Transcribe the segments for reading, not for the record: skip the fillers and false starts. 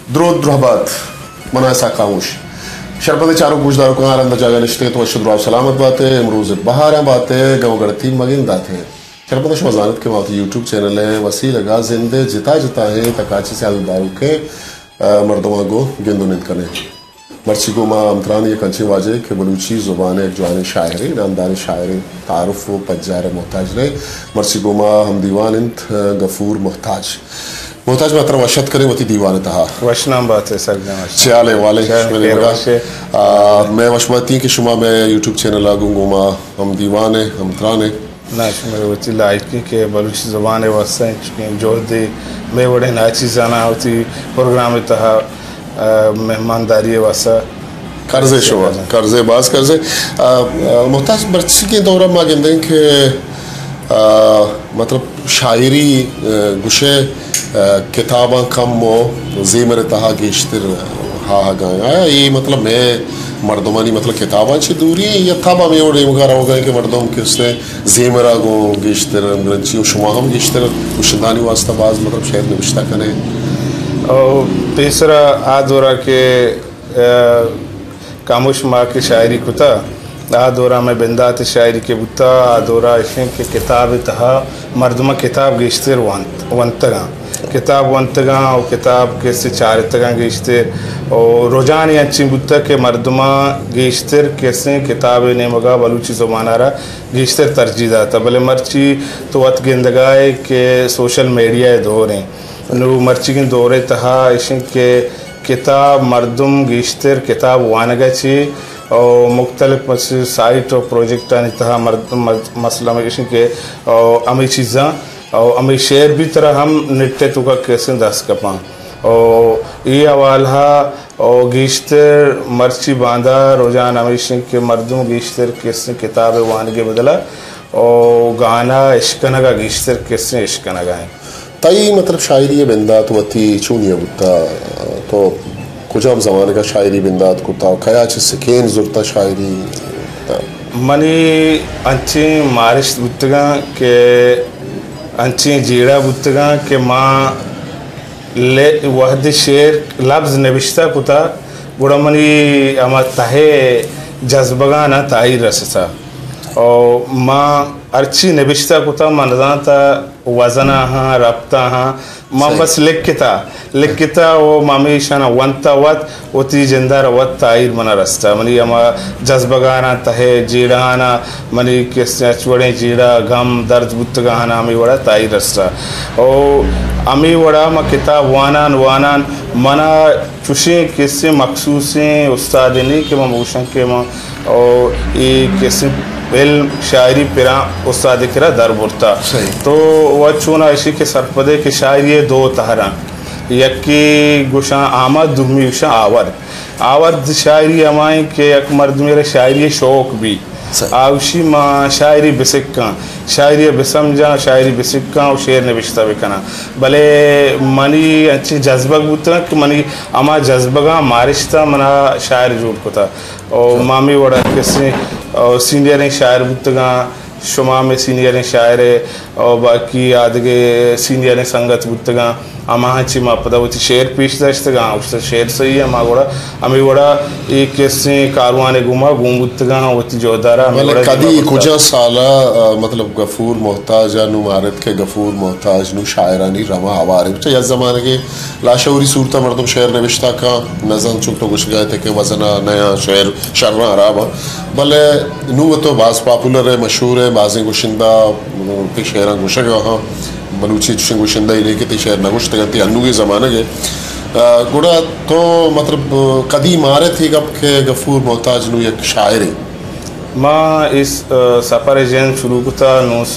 درود رهبات مناسا खामोश शरपत चारों गुजदारों को आनंद जागा निश्चित तो शुद्र सलामत बातें अमरूज बहार बातें गाँव गढ़ती मगिन दाते हैं शरपत शवजानत के मात यूट्यूब चैनल है वसी लगा जिंदे जिता जिता है तकाची से दारू के मर्दों को गेंदो नित करने मर्ची को माँ अमतरान ये कंची वाजे के बलूची ज़ुबान एक जवान शायरी नामदार शायरी तारुफ व पज्जार मोहताज ने मर्ची को माँ हम दीवान इंत गफूर मोहताज मोहताज में तरह वशत करें वती दीवान तहा वशनाम बात है सर चाले वाले मैं वशमती कि शुमा मैं यूट्यूब चैनल लागूंगा माँ हम दीवान है हम तरान है ना मेरे वती लाइकी के बलूची ज़ुबान है वस्से जो दे मैं बड़े नाची जाना होती प्रोग्राम तहा मेहमानदारी वसा कर्जे शो कर्जे बाज कर्जे मोहताज बर्ची के दौरा माँ गेंदे के मतलब शायरी गुशे किताबा कम हो ज़ीमर तहा गेश्तर हा गाया ये मतलब मैं मर्दमानी मतलब किताबा से दूरी या थाबा में और मुगारा हो गए कि मर्दों किसने ज़ीमरा गो गेश्तर ग्रंथी शुमा हम गेश्तर उशदानी वास्ता बाज मतलब शायद निविष्टा करें और तीसरा आदोरा के कामुश माँ की शायरी कुता आदोरा में बिंदात शायरी के बुता आदोरा इसे के किताब तहा मर्दमा किताब गेश्तर वंतगा किताब वंतगा और किताब के से चार तगा गेश्तर और रोजान अच्छी बुता के मर्दमा गेश्तर कैसे किताब ने मगा बलूची ज़ुबानारा गेश्तर तरजीह दाता भले मर्ची तो वत गेंदगाए के सोशल मीडिया दौरे नु मर्ची के दौरे तहा इशन के किताब मर्दम गेश्तर किताब वानगा ची और मुख्तलिफ साइट और प्रोजेक्ट तहा मर्दम मसला में इशन के अमी चीज़ा और अमी शेर भी तरह हम निट्टे तुका कैसे दस कपा और ये अवाला और गेश्तर मर्ची बांधा रोजान अमीशन के मर्दम गेश्तर कैसे किताब वानगे बदला और गाना इश्कनगा गेश्तर कैसे इश्कनगा है ताई मतलब शायरी बिंदात वती चूनिया बुता तो कुछ हम ज़माने का शायरी बिंदात कुता खया सिकेन जुरता शायरी मनी अच्छी मारिश बुतगा के अच्छी जीड़ा बुतगा के माँ ले वहद शेर लफ्ज़ नबिश्ता कुता गुड़ा मनी अमा तहे जज्बगा ना ताई रसता और माँ अर्ची नबिश्ता कुता मनदाता वजना हाँ रब्ता हाँ माँ बस लिखता वो मामी शाना वंता वत वती जिंदा रवत ताइर मना रस्ता मनी अमा जज्बगाना तहे जीड़ाना मनी किस चुड़े जीड़ा गम दर्द बुतगाना अमी वड़ा ताइर रस्ता और अमी वड़ा मा किताब वानान मना चुशे किस्से मखसूसे उस्तादनी के ममूशन के माँ और ये किस्से इल्म शायरी पिरा उस्ताद किरा दर बुरता तो वह चूना इसी के सरपदे की शायरी दो तहरा यकी गुशा आमद दुमी गुशा आवर्द शायरी अमाई के एक मर्द मेरे शायरी शौक भी आउशी माँ शायरी बिसिक्का शायरी बिसमझा शायरी बिसिक्का और शेर नबिश्ता बिकना भले मनी अच्छी जज्बा बुतना कि मनी अमा जज्बगा मारिश्ता मना शायर जोड़ को था और मामी वड़ा किसने और सीनियर शायर बुतगा शुमा में सीनियर शायर और बाकी आदगे सीनियर संगत बुतगा अमा ची मा पदा वती शेर पीछ दस्तगा उससे शेर सही है मा गोड़ा अमी गोड़ा एक कैसे कारवाने घुमा घूमबुतगा वती जोदारा मतलब कदी कुजा साला मतलब गफूर मोहताज या नुमारत के गफूर मोहताज नु शायरानी रवा हवारे तो या ज़माने के लाशौरी सूरता मर्दम शेर नविश्ता का नज़न चुक तो कुछ गए थे कि वजना नया शेर शर्रा अराबा भले नु तो बास पॉपुलर है मशहूर है बाज़ें गुशिंदा के शेरा गुशगा हाँ बलूची गुशिंदा ही लेके शेर नगुश्त करती अन्नू के ज़माने के गुड़ा तो मतलब कदी मारे थी कब के गफूर मोहताज नु एक शायर है माँ इस सफ़र जैन शुरू कुता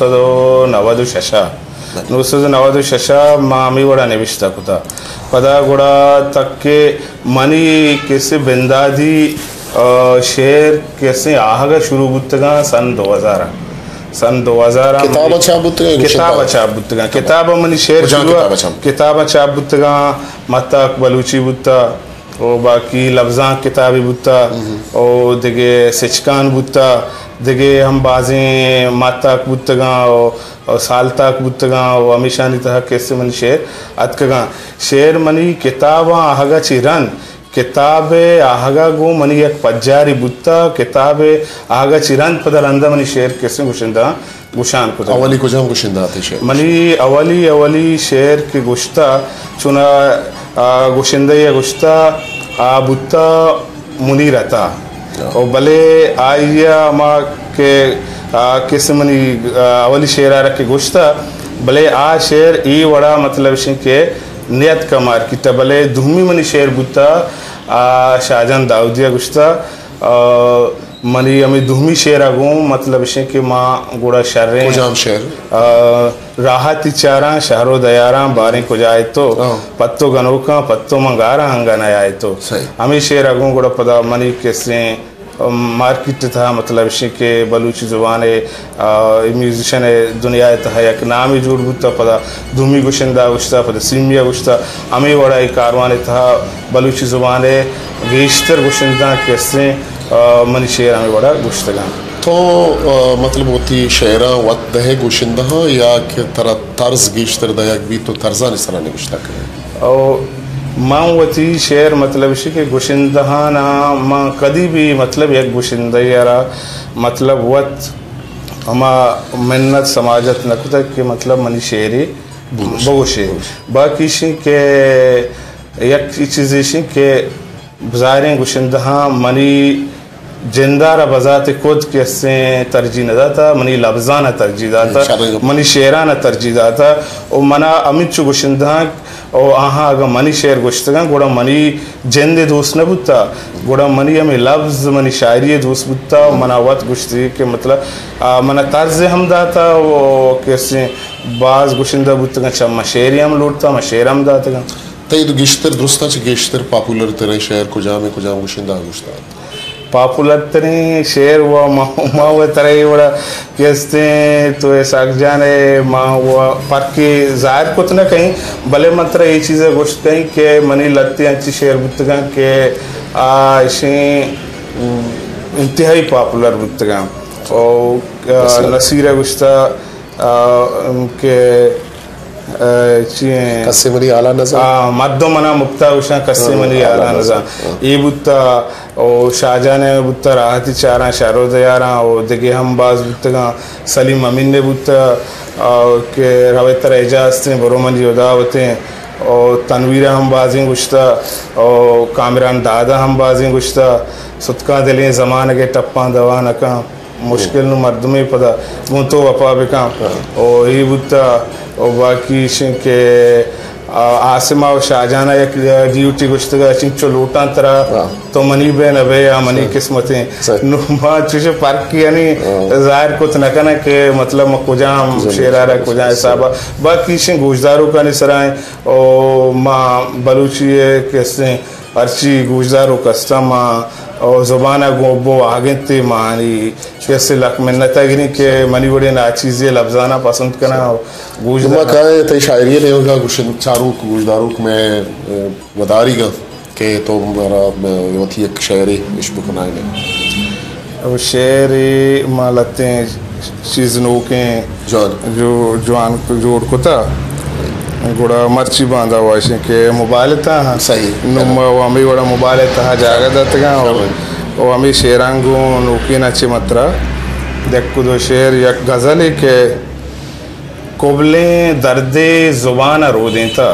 996 माँ मी वड़ा निविश्ता कुता पदा गुड़ा तक के मनी कैसे बिंदादी शेर कैसे आहगा शुरू बुतगा सन 2000 किताब किताब मनी शेर किताब बुतगा मतक बलूची बुता और बाकी लफ्ज़ा किताबी बुता और दिगे सिचकान बुता दिगे हम बाजें माता बुतगा और सालता बुतगा और हमेशा नहीं था कैसे मन शेर अतकगा शेर मनी किताबा आहगा चिरन किताबे आहगा गो मनी एक पज्जारी बुत्ता किताबे आहगा चिरन पदर अंदा मनी शेर कैसे गुशिंदा गुशान को अवली को जम गुशिंदा आते शेर मनी अवली शेर के गुश्ता चुना गुशिंदा या गुश्ता बुत्ता मुनी रहता और भले आइया माँ के किस्म मनी अवली शेर आ रखे गुश्ता भले आ शेर ई वड़ा मतलब के नियत का मार्किट भले धूमी मनी शेर बुत्ता शाहजहां दाऊदिया गुश्ता मनी हमें धूमी शेर आगू मतलब के माँ गुड़ा शर्रे कुजाम शेर राहत चारा शहरों दयारा बारे को जाए तो पत्तो गनोका पत्तो मंगारा हंगाना आए तो हमें शेर आगू गुड़ा पदा मनी कैसे मार्केट था मतलब के बलूची जुबान म्यूजिशियन दुनिया था एक नाम ही जोड़ बुता पदा धूमी गुशिंदा गुश्ता पदा सीमिया गुश्ता हमें बड़ा एक कारवान था बलूची जुबान गेश्तर गुशिंदा कैसे मनी शेर हमें बड़ा गुश्तगा तो मतलब होती शेरा वत दहे गुशिंदा या कि तरह तर्ज गेश्तर दयाक भी तो तर्जा निसरा ने गुश्ता करे और माँ वती शेर मतलब के गुशिंदा ना माँ कदी भी मतलब एक गुशिंदा यारा मतलब वत हमा मिन्नत समाजत नकुता के मतलब मनी शेरी बहुशे बाकी के एक चीज़ के बाज़ारें गुशिंदा मनी जिंदारा बजाते खुद कैसे तरजीह न दाता मनी लफ्जाना तरजीह दाता मनी शेराना तरजीह दाता और मना अमित चु गुशिंदा और आहा अगर मनी शेर गुश्तगा गुड़ा मनी जिंदे दोस्त न बुता गुड़ा मनी हमें लफ्ज मनी शायरी दोस्त बुता मना वत गुश्ती के मतलब मना तर्ज हम दाता वो कैसे बाज गुशिंदा बुतगा चम शेरी हम लूटता मशेर हम दाता तई तो गिश्तर दुरुस्ता च गिश्तर पॉपुलर तेरे शेर को जामे गुशिंदा गुश्ता पॉपुलर तरी शेर हुआ माँ वो तरह बड़ा कैसे तो ऐसा जाने माँ हुआ पर के जाहिर कुछ ना कहीं भले मात्र ये चीज़ें गोश्त कहीं के मनी लगती अच्छी शेर बुतगा के ऐसे इंतहाई पॉपुलर बुतगा और नसीर गुश्ता के कस्सेमनी आला नज़ा मद्दो मना मुक्ता उषा कस्सेमनी आला नज़ा ये बुत्ता और शाहजहां ने बुत्ता राहती चारा शहरों दयारा और दिगे हम बाज बुत्तगा सलीम अमीन ने बुत्ता के रवेतर एजाज थे बरोमन योदावते और तनवीरा हम बाजी गुश्ता और कामरान दादा हम बाजी गुश्ता सुतका दिले ज़माने के टप्पा दवा नका मुश्किल मर्द में पता वो तो वफा बेका और ये बुत्ता और बाकी के आसिमा और शाहजहां एक ड्यूटी गुश्तगा चिंचो लूटा तरह तो मनी बे नबे या मनी किस्मतें नुमा चुचे पार्क की यानी जाहिर कुछ न करना के मतलब कुजाम शेरारा कुजाम साहबा बाकी से गुजदारों का निसराए और माँ बलूची कैसे अर्ची गुजदारों कस्ता माँ और ज़ुबाना गोबो आगे ते मानी कैसे लक मिन्नत गिनी के मनी बड़े ना चीज़ें लफ्ज़ाना पसंद करना गुजमा का ते शायरी ने होगा गुशन चारों गुजदारों में वदारी का के तो मेरा योथी एक शायरी इश्क बनाए ने अब शेरी मालते चीज़ों के जो जवान जोड़ को था गुड़ा मर्ची बांधा हुआ है के मोबाइल था सही वो हमें बड़ा मोबाइल था जागा दत्तगा और हमें शेरांगो नोकी नचे मत्रा देख दो शेर या गज़ल है के कोबले दर्दे ज़ुबान रो देता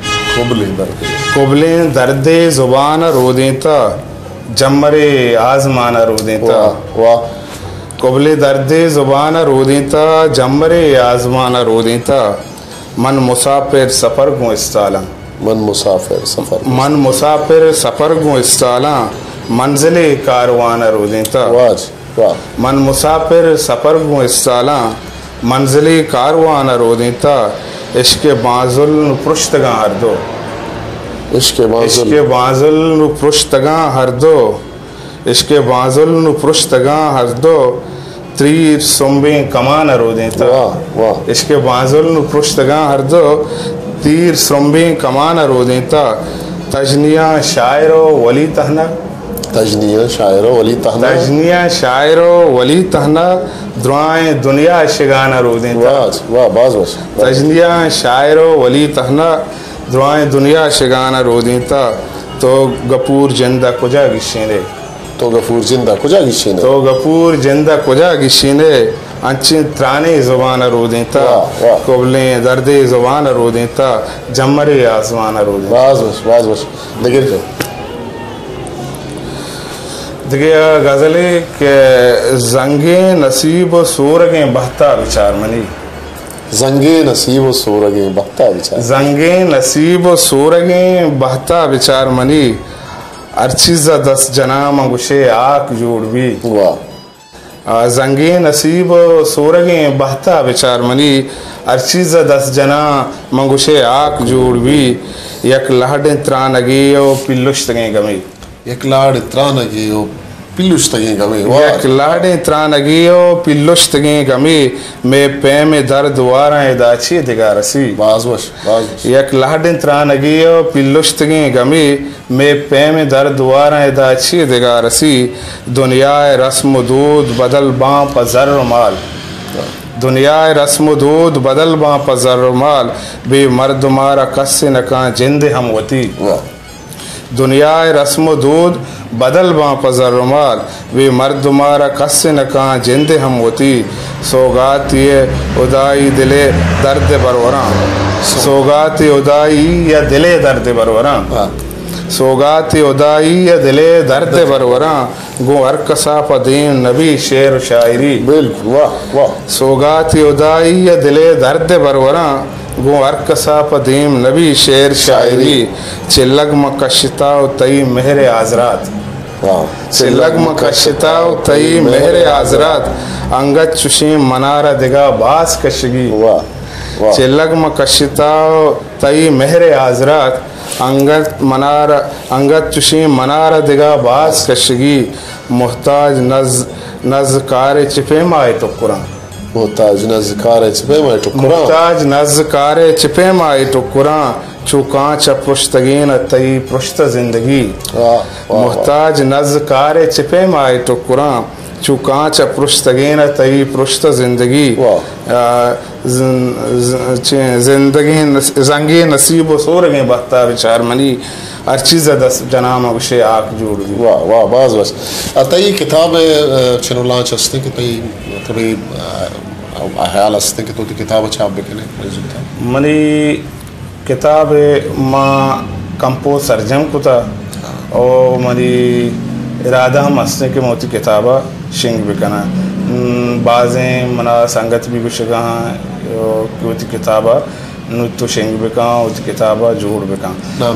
कोबले दर्दे ज़ुबान रो देता जमरे आज़माना रो देता वाह कोबले दर्दे ज़ुबान रो देता जमरे आज़माना रो देता मन मुसाफिर सफ़र गो इस्ताला मन मुसाफिर सफ़र गो इस्ताला मंजिले कारवान रो देता मन मुसाफिर सफ़र गो इस्ताला मंजिले कारवान रो देता इश्क बाजुल पुरुश्तगा हर दो इश्क बाजुल पुरुश्तगा हर दो इश्क बाजुल पुरुश्तगा हर दो तीर सोम्बे कमान रो देता इसके बाजुल पुरुश्तगा हर दो तीर सोम्बे कमान रो देता तजनिया शायरो वली तहना तजनिया शायरो वली तहना तजनिया शायरो वली तहना दुआएं दुनिया शिगाना रोदें वाज वाह बाज बस तजनिया शायरो वली तहना दुआएं दुनिया शिगाना रोदें तो गपूर जिंदा कुजा गिशेने तो गफूर जिंदा कुजा गिशेने तो गपूर जिंदा कुजा गिशेने अंची त्राने ज़ुबान रो देता कोबले दर्दे ज़ुबान रो देता जमरे आसमान रो देता वाज बस देखिए गज़ले के जंगे नसीब सोरगे बहता विचार मनी जंगे नसीब सोरगे बहता विचार जंगे नसीब सोरगे बहता विचार मनी अर्चिज़ा 10 जना मंगुशे आक जोड़ भी वाह जंगे नसीब सोरगे बहता विचार मनी अर्चिज़ा 10 जना मंगुशे आक जोड़ भी यक लहड त्रानगे ओ पिल्लुश्तगे गमी एक लाड़ त्रानगे ओ पिल्लुश्तगे गमी यक लहड त्रानगे ओ पिल्लुश्तगे गमी में पे में दर्द वारा दाची दिगारसी बाज बस यक लहड त्रानगे ओ पिल्लुश्तगे गमी में पे में दर्द वारा दाची दिगारसी दुनिया रस्म दूध बदल बाँ पजर माल दुनिया रस्म दूध बदल बाँ पजर माल बे मर्द मारा कस्से नका जिंद हम वती दुनिया रस्म दूध बदल बाँ पजर माल वे मर्द मारा कस्से नका जिंद हम वती सौगात ये उदाई दिले दर्द बरवरा सौगात उदाई या दिले दर्द बरवरा सौगात उदाई या दिले दर्द बरवरा गो अरकसा पदीन नबी शेर शायरी बिल्कुल वाह सौगात उदाई या दिले दर्द बरवरा गो अरकसा पदीम नबी शेर शायरी चिल्लग मकशता तई मेहर आजरात चिल्लग मकशता तई मेहर आजरात अंगत चुशीम मनारा दिगा बास कशगी चिल्लग मकशता तई मेहर आजरात अंगत चुशीम मनारा दिगा बास कशगी मोहताज नज़ चिपे माए तो कुरान मोहताज नज़कारे चिपे माए टुकुरा मोहताज नज़कारे चिपे माए टुकुरा चुकांच पुश्तगीन तई पुश्त जिंदगी मोहताज नज़कारे चिपे माए टुकुरा चुकांच पुश्तगीन तई पुश्त जिंदगी जिंदगी जंगे नसीब सोरगे बहता विचार मनी हर चीज़ 10 जना मगशे आक जोड़ भी वाह बाज बस तई किताब चनुला चस्ते कि तई थोड़ी ख्याल हस्ते कि तो किताब छाप बेकने मनी किताब माँ कंपोज सर्जम कुता और मनी इरादा हम हंसने के मोती किताबा शिंग बिकना बाज़ें मना संगत भी कुछ कहाँ होती किताबा नुतो शिंग बिका होती किताबा जोड़ बिका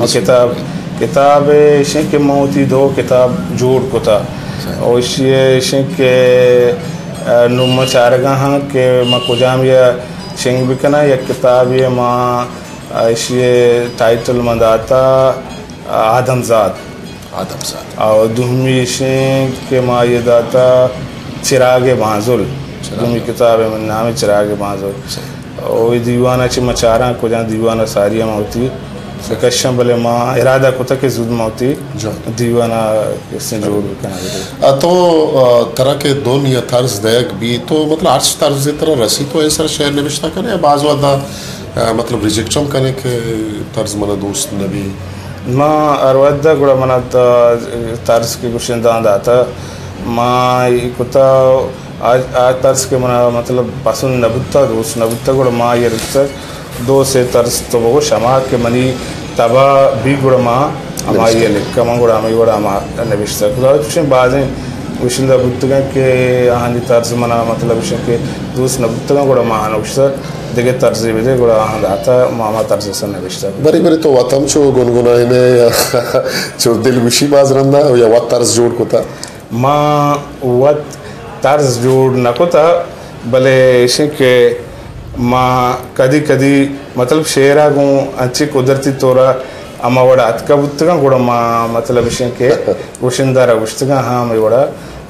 किताब शिंग के मोती 2 किताब जोड़ कुता और शिंग के नुम चारगा हाँ के माँ कुजाम या शिंग बिकना या किताब ये माँ ये टाइटल मंदाता आदमजाद और दुहमी शिंग के माँ ये दाता चिरागे बाजुल दुहमी किताब है मन नाम चिरागे बाजुल और दीवाना ची मचारा को जहाँ दीवाना सारिया होती कश्यम भले माँ इरादा कुता के जुद होती दीवाना इससे जोड़ तो तरह के दोन या तर्ज दयक भी तो मतलब आर्ट्स तर्ज तरह रसी तो ऐसा शेयर निविष्टा करे बाज वादा मतलब रिजेक्टम करने के तर्ज मना दोस्त नबी माँ अरवद्दा गुड़ा मना तर्ज के कुछ दांत आता माँ कुता आज तर्ज के मना मतलब पसंद नबुत्ता दोस्त नबुत्ता गुड़ा माँ ये रिश्ता 2 से तर्ज तो वो शमा के मनी तबा भी गुड़ा माँ हमारी ये लिखा माँ गुड़ा हमारी गुड़ा हमारा नविश्ता कुछ कुछ बाज़ें विशिंदा बुत्तगा के आहानी तर्ज मना मतलब विषय के दोस्त नबुत्तगा गुड़ा माँ नविश्ता देखे तर्ज भी गुड़ा आहान आता मामा तर्ज से नविश्ता बरी तो वतम चो गुनगुनाई ने चो दिल गुशी बाज रंदा या वत तर्ज जोड़ कोता माँ वत तर्ज जोड़ न कोता भले इसे के माँ कदी मतलब शेरा गो अच्छी कुदरती तोरा अम्मा वड़ा अतका बुत्तगा गुड़ा माँ मतलब इसे के गुशिंदारा गुश्तगा हाँ मैं वड़ा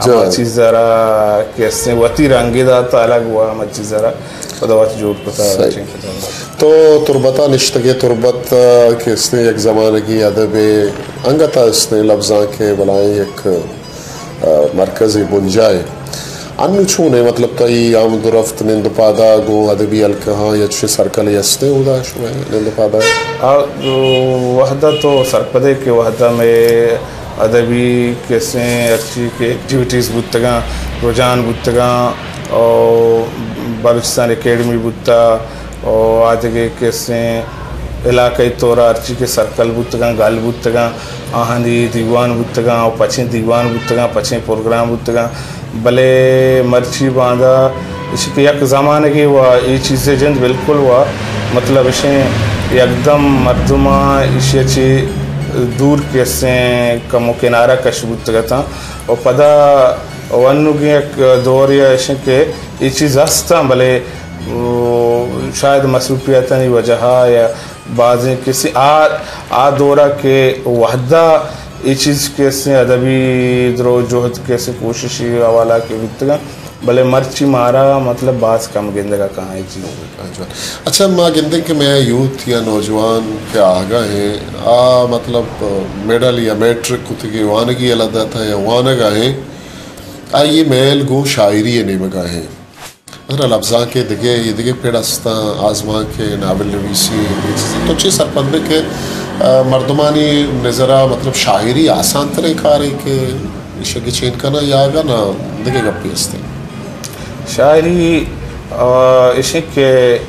अमा चीज़ ज़रा कैसे वती रंगीदा तो अलग हुआ अमा चीज़ ज़रा पदावत जोड़ पता तो तुरबता निश्तगे तुरबत के इसने एक ज़माने की अदब अंगता इसने लफ्ज़ा के बलाएं एक मरकज़ी बुंजाए अन्नु छूने मतलब तई आमदुरफ्त निंदपादा गो अदबी अलकहा यच्छ सर्कल यस्ते उदा शुए निंदपादा वहदा तो सरपदे के वहदा में अदबी कैसे अच्छी के एक्टिविटीज़ बुतगा रुझान बुतगा और बलूचिस्तान एकेडमी बुता और आदगे कैसे इलाक़ाई तौरा अर्ची के सर्कल बुतगा गाल बुतगा आहंदी दीवान बुतगा और पछे दीवान बुतगा पछे प्रोग्राम बुतगा भले मर्ची बांधा इसके एक ज़माने की वह ये चीज़ें जंद बिल्कुल हुआ मतलब इसे एकदम मर्दुमा इसे दूर कैसे कमो किनारा कशबूत था और पदा वनु के एक दौर या इसे के ये चीज़ हस्ता भले शायद मसरूफियत नहीं वजह या बाज़ किसी आ दौरा के वहदा ये चीज़ कैसे अदबी द्रो जोहद कैसे कोशिश हवाला के वित्तगा भले मर्ची मारा मतलब बास कम गेंदे का कहाँ है चीज़ अच्छा माँ गेंदे के मैं यूथ या नौजवान के आगा हैं मतलब मेडल या मैट्रिक कुछ की वानगी अलग था या वानगा हैं ये मेल गो शायरी है नेमगा हैं मतलब लफ्ज़ा के दिगे पेड़स्ता आज़मा के नावल नवीसी तो चे सरपंद के मर्दमानी नज़रा मतलब शायरी आसान तरीका रही के इसे चेन करना यागा ना दिगे गप्पी हस्ते शायरी इसे के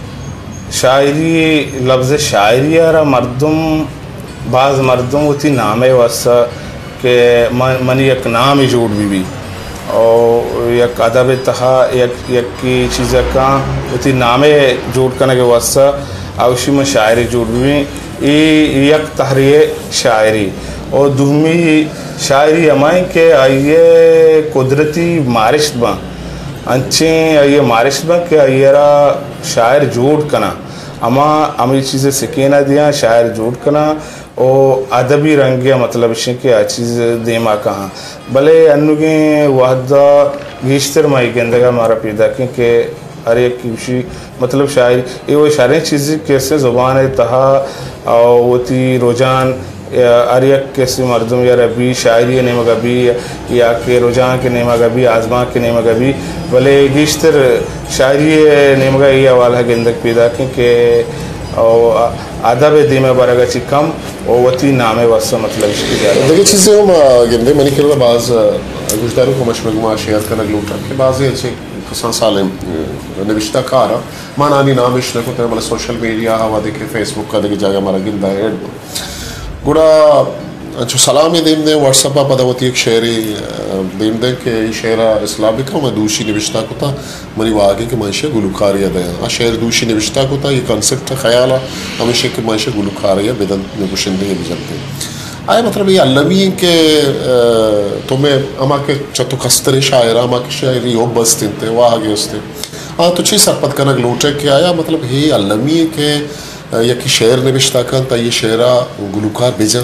शायरी लफ्ज़ शायरी यारा मर्दम बाज़ मर्दम उती नामे वसा के मनी एक नाम ही जोड़ भी और एक अदब तहा एक की चीज़ का उती नामे जोड़ करने के वसा आवशी में शायरी जोड़ भी एक तहरीर शायरी और दूसरी शायरी हमारे के ये कुदरती मारिश बा अच्छे ये मारिश बा के येरा शायर जोड़ कना अमी चीज़ें सिकेना दिया शायर जोड़ कना और अदबी रंगिया मतलब इसे के चीज़ देमा कहाँ भले अनुगे वहदा गीश्तर माई गेंदगा मारा पैदा क्योंकि हर एक की मतलब शायरी ये वो सारी चीज़ें कैसे ज़ुबान है तहा और वती रुझान हर एक कैसे मर्दम या रबी शायरी ने मगबी या के रुझान के नेमा गबी आज़मा के नेमा गबी भले गीश्तर शायरी ने मगा ये वाला गेंदक पैदा क्योंकि और अदब दिमे बरगा ची कम और वती नामे वसा मतलब इसकी ज़्यादा देखिए चीज़ें हम गेंदे मैंने खेला बाज़ गुज़दारों को मशमगमा शेयर करना ग्लूट रखे बाज़ अच्छे कसा साल नविश्ता कारा मानानी नाम इश्न को तो मतलब सोशल मीडिया हवा देखे फेसबुक का देखे जाएगा हमारा गिंदा है गुड़ा जो सलामी देम दे व्हाट्सएप पर पदावती एक शेरी देम दे के शेरा इस्लामी का मैं दूसरी निविश्ता को था मनी वागे के मायशे गुलुकारिया दे आ शेर दूसरी निविश्ता को था ये कॉन्सेप्ट ख्याल हमेशा के मायशे गुलुकारिया बेदन में कुशिंदे ये बिजलते आए मतलब ये अल्लमी के तुम्हें अमा के चतु खस्तर शायर अमा के शायरी हो बस तिनते वाह आगे उसते तो चीज़ सरपत करना ग्लोटे के आया मतलब ये अल्लमी के या कि शेर निविश्ता का ता ये शेरा गुलुकार बेजा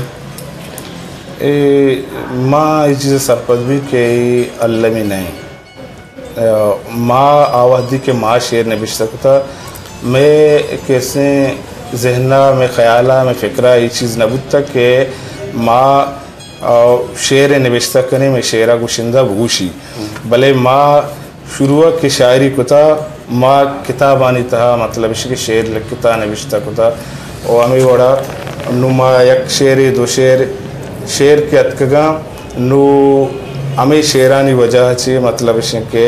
माँ ये चीज़ सरपत भी के अल्लमी नहीं माँ आवादी के माँ शेर निविश्ता को था मैं कैसे जहना में ख्याला में फ़िक्रा ये चीज़ नबूत तक के माँ शेर निविश्ता करने में शेरा गुशिंदा भूशी भले माँ शुरू के शायरी को था माँ किताबानी था मतलब इसके शेर लिखता निविश्ता को था और हमें बड़ा नुमा एक शेर दो शेर के अतकगा नु हमें शेरानी वजह से मतलब इसके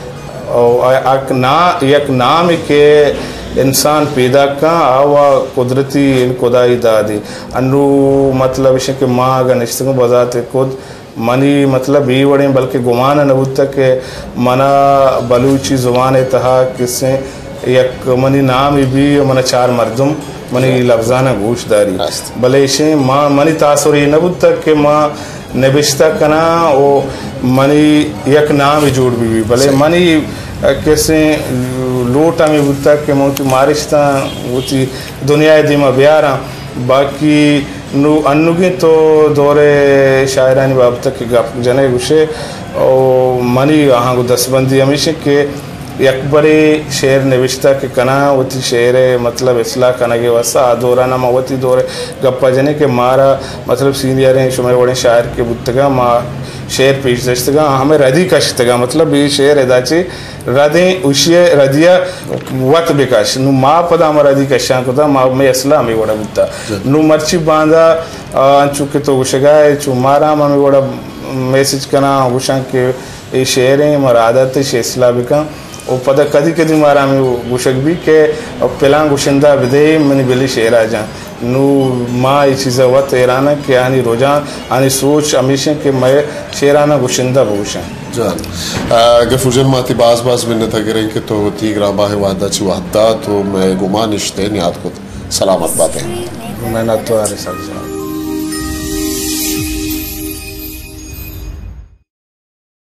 एक नाम के इंसान पैदा का आवा कुदरती खुदाई दादी अनु मतलब इसे के माँ अगर निश्चित बजाते खुद मनी मतलब भी बड़े बल्कि गुमान नबूत के मना बलूची ज़ुबान तहा किससे एक मनी नाम भी मना चार मर्दम मनी लफ्ज़ाना गोशदारी भले इसे माँ मनी तासुरी नबूत के माँ नबिश्ता कना ओ मनी एक नाम ही जोड़ भी भले मनी कैसे लोटा में बुता के मोती मारिश्ता होती दुनिया दिमा ब्यारा बाकी नु अन्नुगी तो दौरे शायरानी बाबत के गप जने गुशे और मनी हाँ को दसबंदी हमेशा के यकबरी शेर नविश्ता के कना वती शेर मतलब इसला कना के वसा दौराना मवती दौरे गप्पा जने के मारा मतलब सीनियर हैं शुमार बड़े शायर के बुत्तगा माँ शेर पेश दस्तगा हमें रदी कश्तगा मतलब ये शेर एदाची रदे उशिये रदिया वत बेकाश नु माँ पदा हमारा रदी कश्यां को था माँ में असला हमें बड़ा बुत्ता नु मर्ची बांधा चुके तो गुशगा चु मारा हमें बड़ा मैसेज करना गुशां के ये शेर हैं हमारा आदत है शेसला बिका और पता कदी कदी मारा में गुशक भी के पहला गुशिंदा विदे मनी बिली शेर आ जा नु माँ ये चीज़ वत एराना के आनी रोजान आनी सोच हमेशा के मैं शेराना गुशिंदा बहुशा जान गफूजन माती बाज में न थके रही कि तो ती ग्राबा है वादा ची वादा तो मैं गुमान इश्ते नियात को सलामत बातें मैं ना तो आ रही